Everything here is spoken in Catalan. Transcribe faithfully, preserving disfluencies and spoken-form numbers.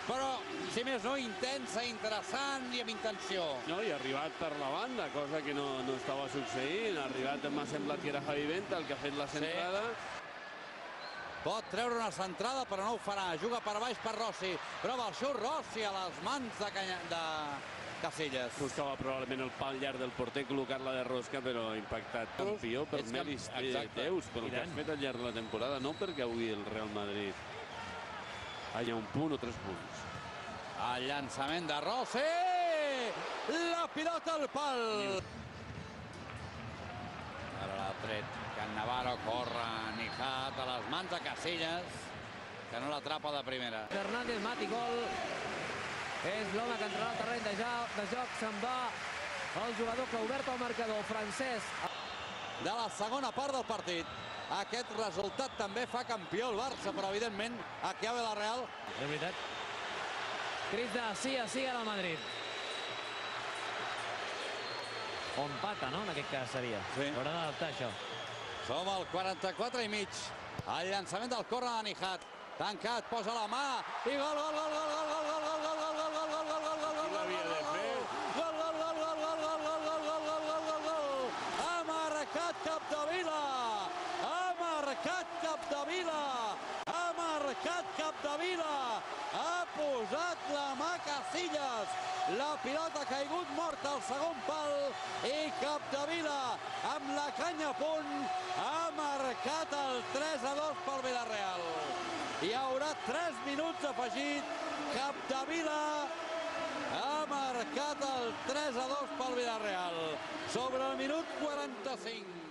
però, si més no, intensa, interessant i amb intenció. No, i ha arribat per la banda, cosa que no, no estava succeint. Ha arribat, m'ha semblat que era Javi Venta el que ha fet la centrada. Sí. Pot treure una centrada, però no ho farà. Juga per baix per Rossi. Prova el xut Rossi a les mans de, Canya... de Casillas. Buscava probablement el pal llarg del porter, col·locar-la de rosca, però ha impactat campió per mèrits teus, pel que has fet al llarg de la temporada, no perquè avui el Real Madrid hi ha un punt o tres punts. El llançament de Rossi! La pilota al pal! Ara l'ha tret Cannavaro, corre Nijat a les mans de Casillas, que no l'atrapa de primera. Fernández Mati, gol. És l'home que entrarà al terreny de, jo, de joc. Se'n va el jugador que ha obert el marcador, francès. De la segona part del partit. Aquest resultat també fa campió el Barça, però evidentment aquí a la Real. És veritat. Cris de sí a sí al Madrid. O empata, no? En aquest cas seria. Sí. Haurà d'adaptar això. Som al quaranta-quatre i mig. El llançament del córner de Nijat. Tancat, posa la mà i gol, gol, gol, gol, gol, gol, gol, gol, gol, gol, gol, gol, gol, gol, gol, l'havia de fer. Gol, gol, gol, gol, gol, gol, gol, gol, gol, gol, gol, gol, gol. Ha marcat Capdevila. Ha marcat Capdevila. Ha marcat Capdevila. Ha posat la mà Casillas. La pilota ha caigut morta al segon pal i Capdevila amb la canya a punt ha marcat el tres a dos pel Villarreal. Hi haurà tres minuts afegit. Capdevila ha marcat el tres a dos pel Villarreal sobre el minut quaranta-cinc.